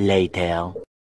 later.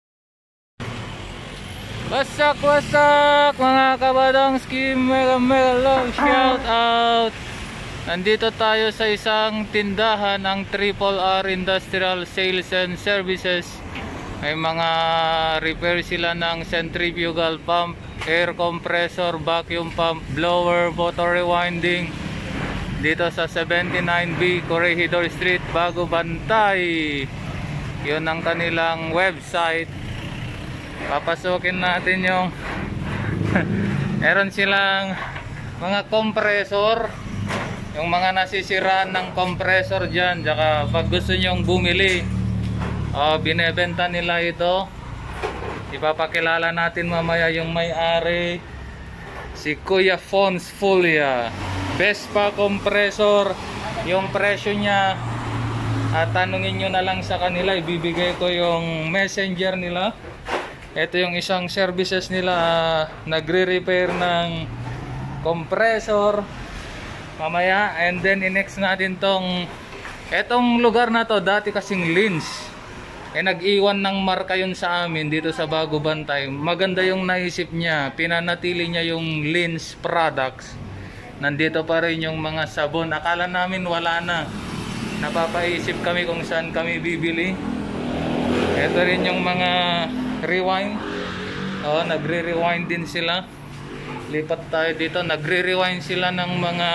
Wasak mga kabadangski, mega long shout out. Nandito tayo sa isang tindahan, ang Triple R Industrial Sales and Services. May mga repair sila ng centrifugal pump, air compressor, vacuum pump, blower, motor rewinding. Dito sa 79B Corregidor Street, Bago Bantay. Yun ang kanilang website. Papasukin natin yung meron silang mga compressor, yung mga nasisiraan ng compressor dyan. Tsaka pag gusto nyong bumili, binebenta nila ito. Ipapakilala natin mamaya yung may-ari, si Kuya Fons Fulia. Vespa compressor, yung presyo niya tanungin nyo na lang sa kanila. Ibibigay ko yung messenger nila. Ito yung isang services nila, nagre-repair ng compressor mamaya. And then i-next natin etong lugar na to, dati kasing Lins, nag-iwan ng marka yun sa amin dito sa Bago Bantay. Maganda yung naisip niya, pinanatili niya yung Lins products. Nandito pa rin yung mga sabon. Akala namin wala na, napapaisip kami kung saan kami bibili. Ito rin yung mga rewind, nagre-rewind din sila. Lipat tayo dito, nagre-rewind sila ng mga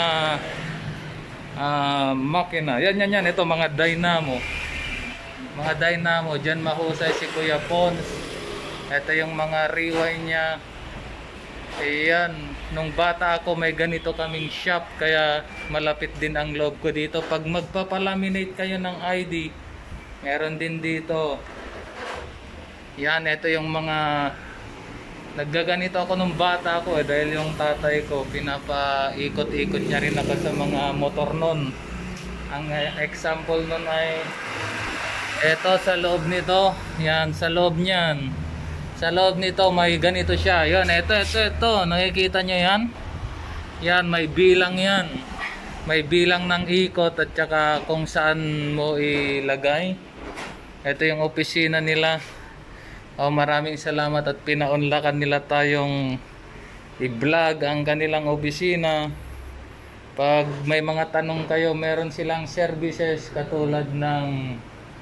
makina. Yan, ito mga dynamo. Mga dynamo, dyan mahusay si Kuya Pons. Ito yung mga rewind niya. Ayan, nung bata ako may ganito kaming shop, kaya malapit din ang loob ko dito. Pag magpapalaminate kayo ng ID, meron din dito. Yan, ito yung mga naggaganito ako nung bata ako, dahil yung tatay ko pinapaikot-ikot niya rin ako sa mga motor nun. Ang example nun ay eto sa loob nito. Yan, sa loob niyan. Sa loob nito may ganito siya. Yan, ito. Nakikita nyo yan? Yan, may bilang yan. May bilang ng ikot at saka kung saan mo ilagay. Ito yung opisina nila. Maraming salamat at pinaunlakan nila tayong i-vlog ang kanilang opisina. Pag may mga tanong kayo, meron silang services katulad ng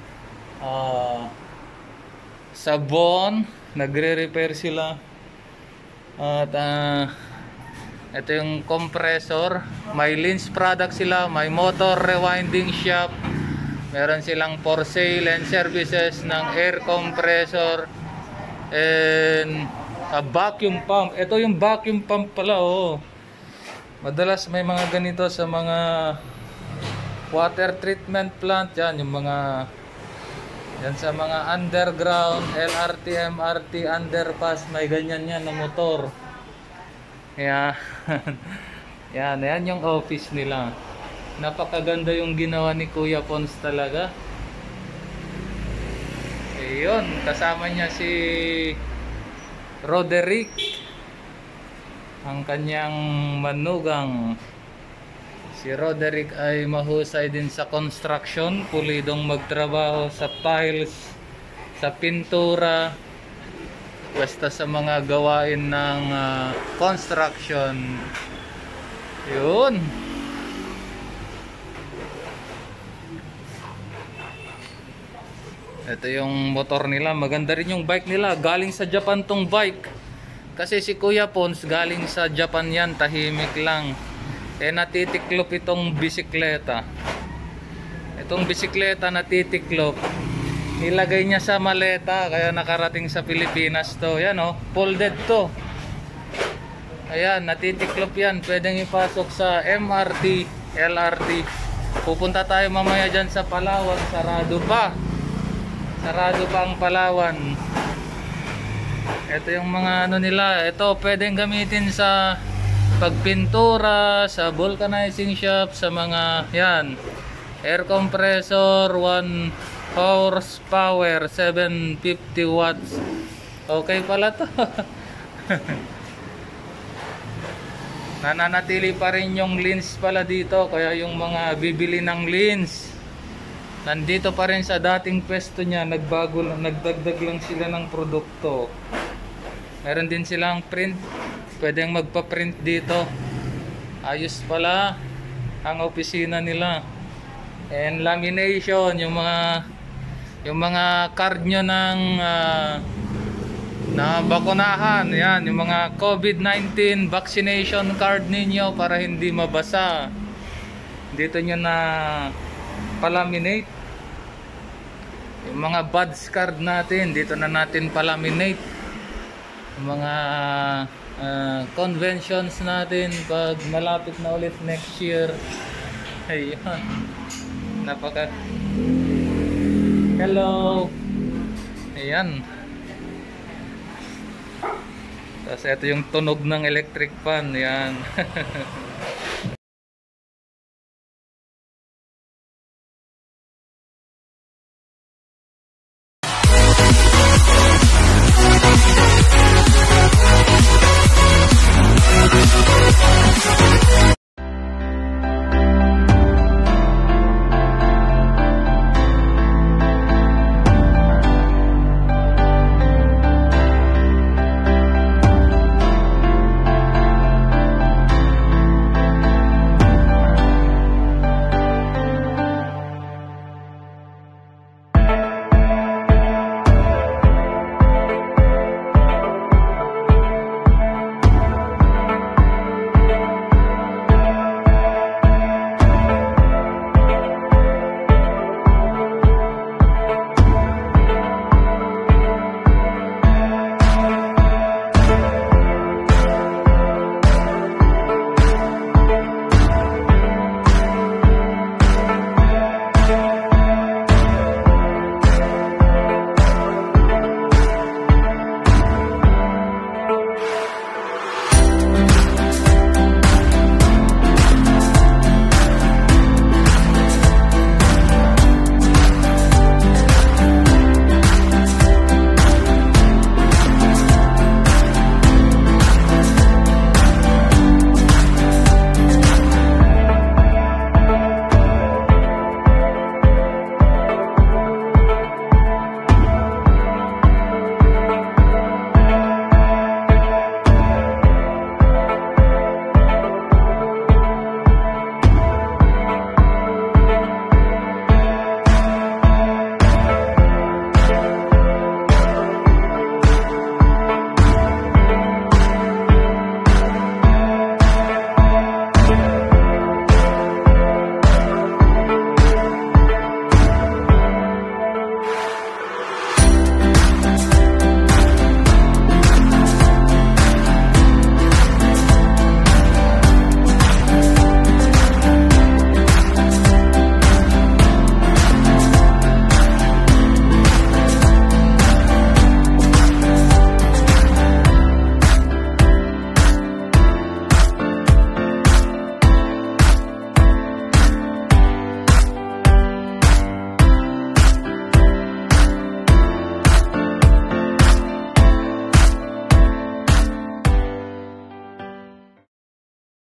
sabon, nagre-repair sila. At ito yung compressor, may Lins product sila, may motor rewinding shop, meron silang for sale and services ng air compressor and a vacuum pump. Ito yung vacuum pump pala, madalas may mga ganito sa mga water treatment plant. Yan, yung mga yan sa mga underground, LRT, MRT, underpass, may ganyan yan na motor. Yan. Yan yung office nila. Napakaganda yung ginawa ni Kuya Pons talaga. Ayun, kasama niya si Roderick, ang kanyang manugang. Si Roderick ay mahusay din sa construction, pulidong magtrabaho sa tiles, sa pintura, basta sa mga gawain ng construction. Yun. Ito yung motor nila, maganda rin yung bike nila. Galing sa Japan tong bike. Kasi si Kuya Pons galing sa Japan yan, tahimik lang. Natitiklop itong bisikleta. Itong bisikleta natitiklop. Nilagay niya sa maleta, kaya nakarating sa Pilipinas to. Yan, folded to. Ayan, natitiklop yan. Pwedeng ipasok sa MRT, LRT. Pupunta tayo mamaya dyan sa Palawan. Sarado pa ang Palawan. Ito yung mga nila. Ito pwedeng gamitin sa pagpintura, sa vulcanizing shop, sa mga yan, air compressor, 1 horsepower, 750 watts. Okay pala to. Nananatili pa rin yung Lins pala dito, kaya yung mga bibili ng Lins, nandito pa rin sa dating pwesto niya, nagbago lang, nagdagdag lang sila ng produkto. Meron din silang print, pwedeng magpa-print dito. Ayos pala ang opisina nila. And lamination, yung mga card nyo ng na bakunahan, yan, yung mga COVID-19 vaccination card ninyo para hindi mabasa. Dito nyo na palaminate. Yung mga buds card natin, dito na natin palaminate. Yung mga conventions natin pag malapit na ulit next year. Ayun. Napaka hello. Ayan. Tapos ito yung tunog ng electric fan. Yan.